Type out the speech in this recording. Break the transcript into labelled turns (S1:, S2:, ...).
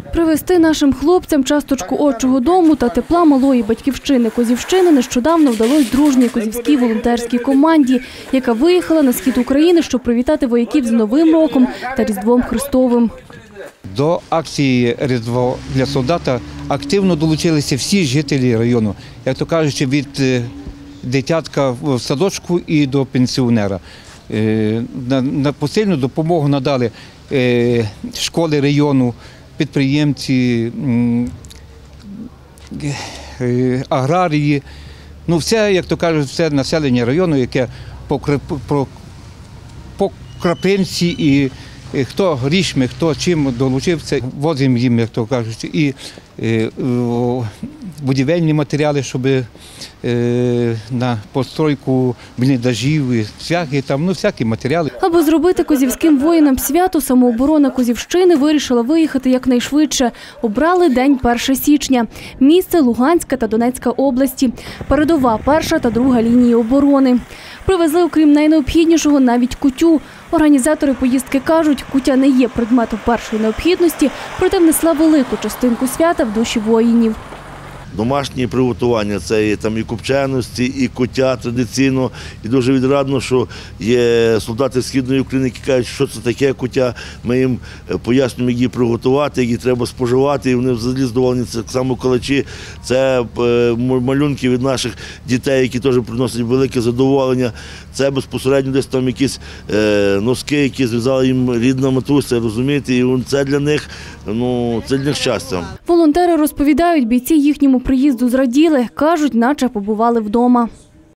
S1: Привезти нашим хлопцям часточку отчого дому та тепла малої батьківщини Козівщини нещодавно вдалося дружній козівській волонтерській команді, яка виїхала на схід України, щоб привітати вояків з Новим роком та Різдвом Христовим.
S2: До акції «Різдво для солдата» активно долучилися всі жителі району, як то кажучи, від дитятка в садочку і до пенсіонера. На посильну допомогу надали школи району, підприємці, аграрії, ну все, як то кажуть, все населення району, яке по краплинці і хто грішми, хто чим долучився, возимо їм, як то кажуть, і будівельні матеріали, щоб на постройку бліндажів, всякі матеріали.
S1: Аби зробити козівським воїнам свято, самооборона Козівщини вирішила виїхати якнайшвидше. Обрали день 1 січня. Місце – Луганська та Донецька області. Передова, перша та друга лінії оборони. Привезли, окрім найнеобхіднішого, навіть кутю. Організатори поїздки кажуть, кутя не є предметом першої необхідності, проте внесла велику частинку свята в душі воїнів.
S3: Домашні приготування – це і копченості, і куття традиційно. І дуже відрадно, що є солдати Східної України, які кажуть, що це таке куття. Ми їм пояснюємо, як її приготувати, як її треба споживати. І вони взагалі задоволені. Це так само калачі. Це малюнки від наших дітей, які теж приносять велике задоволення. Це безпосередньо десь там якісь носки, які зв'язала їм рідна матуся, розумієте? І це для них, це для них щастя.
S1: Волонтери розповідають, бійці їхньому приїзду зраділи. Кажуть, наче побували вдома.